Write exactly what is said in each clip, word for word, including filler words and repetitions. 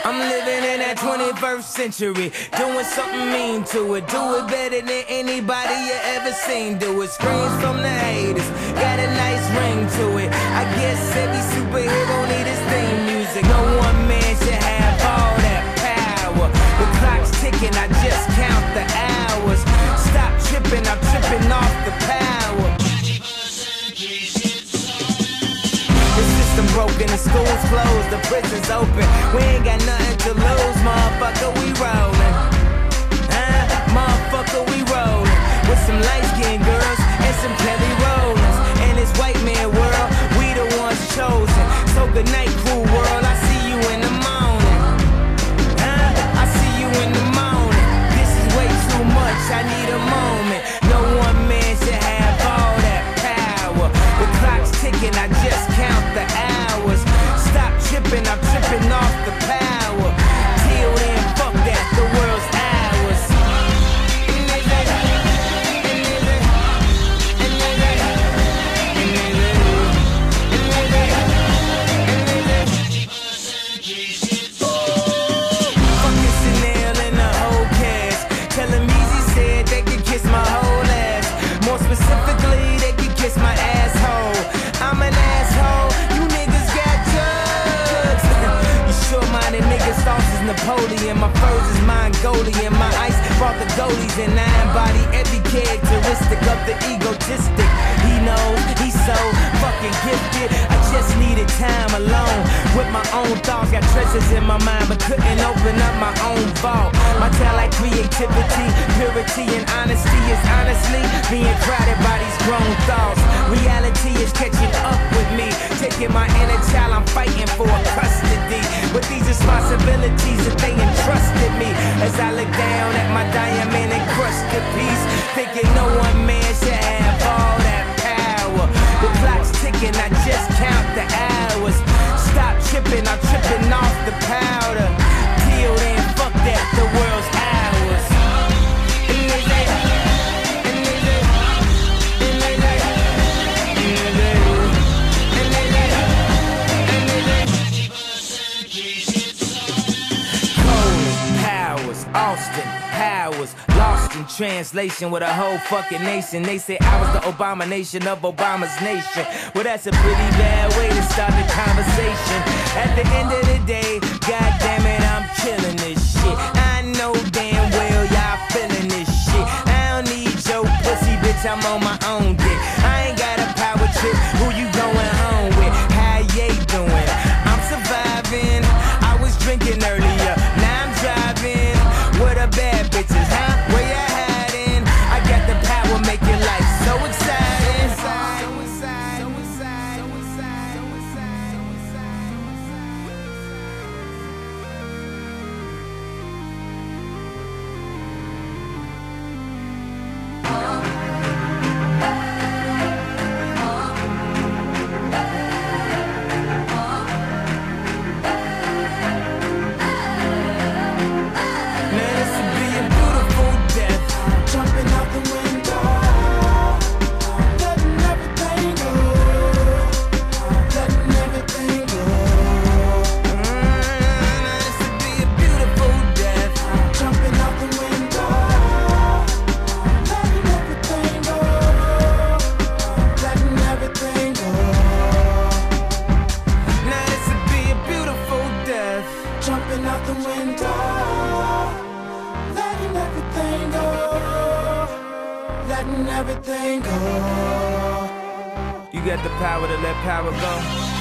I'm living in that twenty-first century, doing something mean to it. Do it better than anybody you ever seen do it. Screams from the haters, got a nice ring to it. I guess every superhero need his theme music. No one man should have all that power. The clock's ticking, I just count the hours. Stop tripping, I'm tripping off the power. Broken, the school's closed, the prison's open. We ain't got nothing to lose, motherfucker, we rollin'. Huh? Motherfucker, we rollin'. With some light-skinned girls and some Kelly Rollins. In this white man world, we the ones chosen. So good night, cool world, I see you in the morning. Huh? I see you in the morning. This is way too much, I need a moment. No one man should have all that power. The clock's ticking, I just count the hours. Stop tripping, I'm tripping off the power. Till then, fuck that, the world's ours. Fucking Chanel and the whole cast. Tell him Easy said they could kiss my whole ass. More specifically, they could kiss my asshole. I'm an asshole, you niggas got drugs. You sure-minded niggas, thoughts is Napoleon. My furs is Mongolian. My ice brought the goalies and I embody every characteristic of the egotistic. He knows, he's so fucking gifted. I just needed time alone with my own thoughts. Got treasures in my mind but couldn't open up my own vault. My talent, creativity, purity and honesty is honestly being crowded by these grown thoughts. Reality is catching up with me, taking my inner child, I'm fighting for custody. With these responsibilities that they entrusted me, as I look down at my diamond encrusted piece, thinking no one man should have all that power. The clock's ticking, I just count the hours. Stop tripping, I'm tripping off the powder. Till then, fuck that, the world's ours. Austin Powers, lost in translation with a whole fucking nation. They say I was the abomination of Obama's nation. Well, that's a pretty bad way to start the conversation. At the end of the day, god damn it, I'm killing this shit. I know damn well y'all feeling this shit. I don't need your pussy, bitch, I'm on my own dick. I ain't got a power trip, who you going home with? How you doing? I'm surviving, I was drinking earlier, now I'm driving. What a bad bitches, huh? Where you hiding? I got the power, make your life so exciting. So exciting, so exciting, so exciting, so exciting, everything go. You got the power to let power go.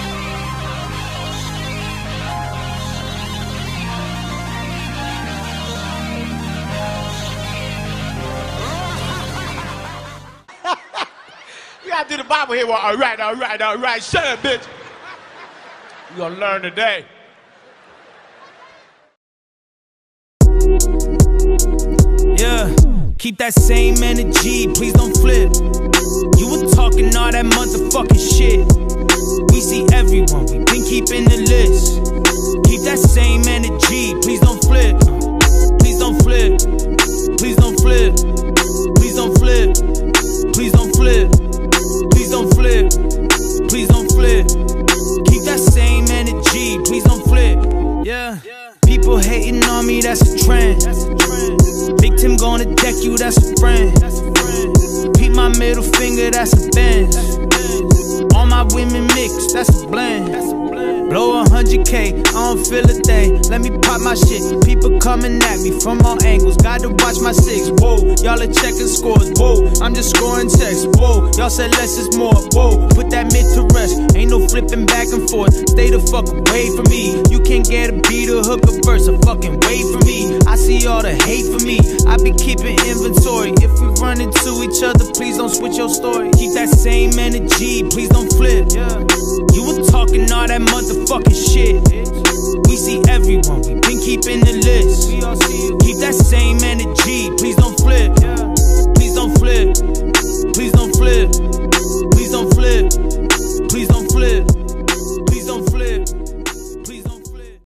We gotta do the Bible here. Well, all right, all right, all right. Shut up, bitch. You gonna learn today. Yeah. Keep that same energy, please don't flip. You were talking all that motherfucking shit. We see everyone, we been keeping the list. Keep that same energy, please don't flip. Please don't flip. Please don't flip. Please don't flip. Please don't flip. Please don't flip. Please don't flip. Keep that same energy, please don't flip. Yeah. them gonna deck you, that's a friend. Peep my middle finger, that's a Benz. All my women mix, that's a blend. Blow a hundred K, I don't feel a thing. Let me pop my shit. People coming at me from all angles. Got to watch my six. Whoa, y'all are checking scores. Whoa, I'm just scoring checks. Whoa, y'all said less is more. Whoa, put that mid to rest. Ain't no flipping back and forth. Stay the fuck away from me. You can't get a beat or hook a verse. A fucking wait for me. I see all the hate for me. I be keeping inventory. If we run into each other, please don't switch your story. Keep that same energy. Please don't flip. Yeah. You were talking all that motherfucking shit.